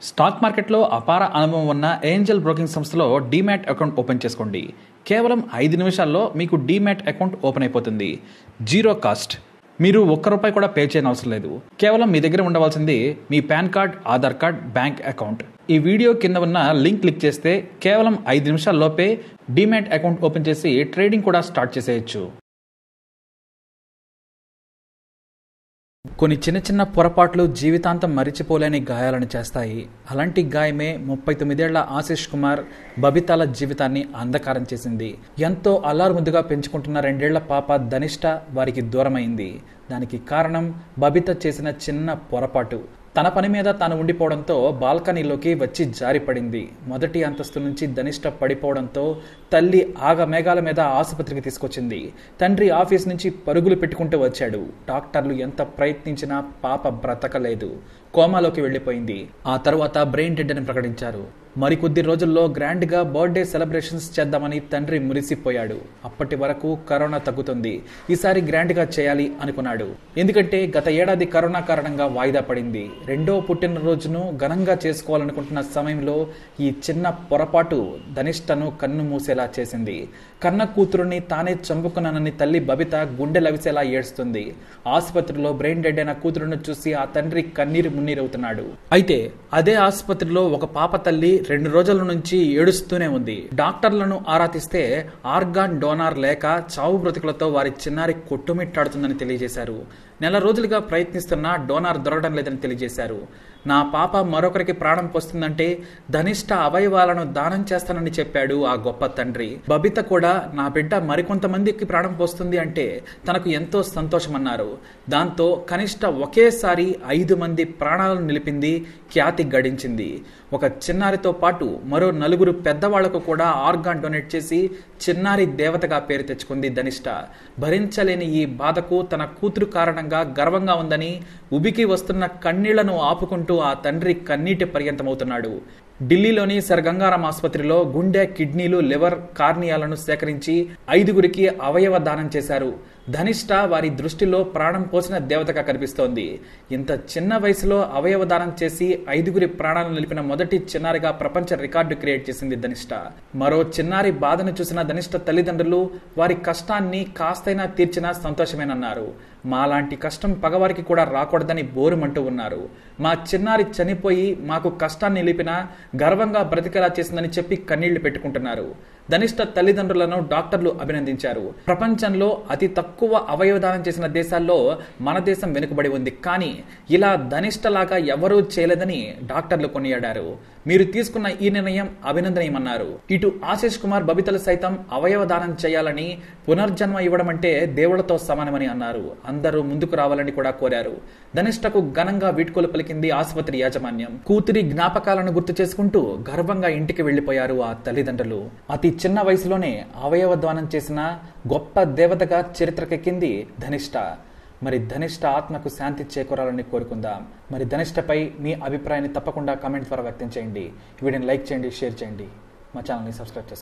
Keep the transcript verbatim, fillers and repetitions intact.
Stock మార్కెట్లో అపార అనుభవం ఉన్న ఏంజల్ బ్రోకింగ్ సంస్థలో డీమ్యాట్ అకౌంట్ ఓపెన్ చేసుకోండి. కేవలం ఐదు నిమిషాల్లో మీకు డీమ్యాట్ అకౌంట్ ఓపెన్ అయిపోతుంది. Zero cost. మీరు ఒక్క రూపాయి కూడా పే చేయని అవసరం లేదు. కేవలం మీ దగ్గర ఉండవలసింది మీ PAN card, Aadhaar card, bank account. ఈ వీడియో కింద ఉన్న లింక్ క్లిక్ చేస్తే కేవలం ఐదు నిమిషాల్లోపే డీమ్యాట్ అకౌంట్ ఓపెన్ చేసి ట్రేడింగ్ కూడా స్టార్ట్ చేసేయచ్చు. కొన్ని చిన్న చిన్న పొరపాట్లు జీవితాంతం మరిచిపోలేని గాయాలను చేస్తాయి. అలాంటి గాయమే ముప్పై తొమ్మిదేళ్ల ఆశిష్ కుమార్ బబితాల జీవితాన్ని అంధకారం చేసింది. ఎంతో అల్లారుముద్దుగా పెంచుకుంటున్న రెండేళ్ల పాప ధనిష్ట వారికి దూరమైంది. దానికి కారణం బబిత చేసిన చిన్న పొరపాటు. తన పని మీద తాను ఉండిపోవడంతో బాల్కనీలోకి వచ్చి జారిపడింది. మొదటి అంతస్తు నుంచి ధనిష్ట పడిపోవడంతో తల్లి ఆగమేఘాల మీద ఆసుపత్రికి తీసుకొచ్చింది. తండ్రి ఆఫీస్ నుంచి పరుగులు పెట్టుకుంటూ వచ్చాడు. డాక్టర్లు ఎంత ప్రయత్నించినా పాప బ్రతకలేదు. కోమాలోకి వెళ్లిపోయింది. ఆ తర్వాత బ్రెయిన్ డెడ్ అని ప్రకటించారు. మరికొద్ది రోజుల్లో గ్రాండ్ గా బర్త్డే సెలబ్రేషన్స్ చేద్దామని తండ్రి మురిసిపోయాడు. అప్పటి వరకు కరోనా తగ్గుతుంది, ఈసారి గ్రాండ్ గా చేయాలి అనుకున్నాడు. ఎందుకంటే గత ఏడాది కరోనా కారణంగా వాయిదా పడింది. రెండో పుట్టినరోజును ఘనంగా చేసుకోవాలనుకుంటున్న సమయంలో ఈ చిన్న పొరపాటు ధనిష్టను కన్ను మూసేలా చేసింది. కన్న కూతురుని తానే చంపుకున్నానని తల్లి బబిత గుండె లవిసేలా ఏడుస్తుంది. ఆసుపత్రిలో బ్రెయిన్ డెడ్ అయిన కూతురును చూసి ఆ తండ్రి కన్నీరు మున్నీరవుతున్నాడు. అయితే అదే ఆసుపత్రిలో ఒక పాప తల్లి రెండు రోజుల నుంచి ఏడుస్తూనే ఉంది. డాక్టర్లను ఆరా తీస్తే ఆర్గాన్ డోనార్ లేక చావు బ్రతుకులతో వారి చిన్నారి కొట్టుమిట్టాడుతుందని తెలియజేశారు. నెల రోజులుగా ప్రయత్నిస్తున్నా డోనార్ దొరకడం లేదని తెలియజేశారు. నా పాప మరొకరికి ప్రాణం పోస్తుందంటే ధనిష్ట అవయవాలను దానం చేస్తానని చెప్పాడు ఆ గొప్ప తండ్రి. బబిత కూడా నా బిడ్డ మరికొంతమందికి ప్రాణం పోస్తుంది అంటే తనకు ఎంతో సంతోషమన్నారు. దాంతో కనిష్ట ఒకేసారి ఐదు మంది ప్రాణాలను నిలిపింది, ఖ్యాతి గడించింది. ఒక చిన్నారితో పాటు మరో నలుగురు పెద్దవాళ్లకు కూడా ఆర్గాన్ డొనేట్ చేసి చిన్నారి దేవతగా పేరు తెచ్చుకుంది ధనిష్ట. భరించలేని ఈ బాధకు తన కూతురు కారణంగా గర్వంగా ఉందని ఉబికి వస్తున్న కన్నీళ్లను ఆపుకుంటూ ఆ తండ్రి కన్నీటి పర్యంతమవుతున్నాడు. ఢిల్లీలోని సర్ గంగారాం ఆసుపత్రిలో గుండె, కిడ్నీలు, లివర్, కార్నియాలను సేకరించి ఐదుగురికి అవయవ దానం చేశారు. ధనిష్ట వారి దృష్టిలో ప్రాణం పోసిన దేవతగా కనిపిస్తోంది. ఇంత చిన్న వయసులో అవయవ దానం చేసి ఐదుగురి ప్రాణాలను నిలిపిన మొదటి చిన్నారిగా ప్రపంచ రికార్డు క్రియేట్ చేసింది ధనిష్ట. మరో చిన్నారి బాధను చూసిన ధనిష్ట తల్లిదండ్రులు వారి కష్టాన్ని కాస్తైనా తీర్చినా సంతోషమేనన్నారు. మాలాంటి కష్టం పగవారికి కూడా రాకూడదని బోరుమంటూ ఉన్నారు. మా చిన్నారి చనిపోయి మాకు కష్టాన్ని నిలిపినా గర్వంగా బ్రతికేలా చేసిందని చెప్పి కన్నీళ్లు పెట్టుకుంటున్నారు. ధనిష్ట తల్లిదండ్రులను డాక్టర్లు అభినందించారు. ప్రపంచంలో అతి తక్కువ అవయవదానం చేసిన దేశాల్లో మన దేశం వెనుకబడి ఉంది. కానీ ఇలా ధనిష్టలాగా ఎవరూ చేయలేదని డాక్టర్లు కొనియాడారు. మీరు తీసుకున్న ఈ నిర్ణయం అభినందనీయమన్నారు. ఇటు ఆశిష్ కుమార్ బబితలు సైతం అవయవ దానం చేయాలని, పునర్జన్మ ఇవ్వడం అంటే దేవుళ్లతో సమానమని అన్నారు. అందరూ ముందుకు రావాలని కూడా కోరారు. ధనిష్టకు ఘనంగా వీడ్కోలు పలికింది ఆసుపత్రి యాజమాన్యం. కూతురి జ్ఞాపకాలను గుర్తు చేసుకుంటూ గర్వంగా ఇంటికి వెళ్లిపోయారు ఆ తల్లిదండ్రులు. అతి చిన్న వయసులోనే అవయవ దానం చేసిన గొప్ప దేవతగా చరిత్రకెక్కింది ధనిష్ట. మరి ధనిష్ట ఆత్మకు శాంతి చేకూరాలని కోరుకుందాం. మరి ధనిష్టపై మీ అభిప్రాయాన్ని తప్పకుండా కామెంట్ ద్వారా వ్యక్తం చేయండి. వీడియోని లైక్ చేయండి, షేర్ చేయండి, మా ఛానల్ని సబ్స్క్రైబ్ చేసుకోండి.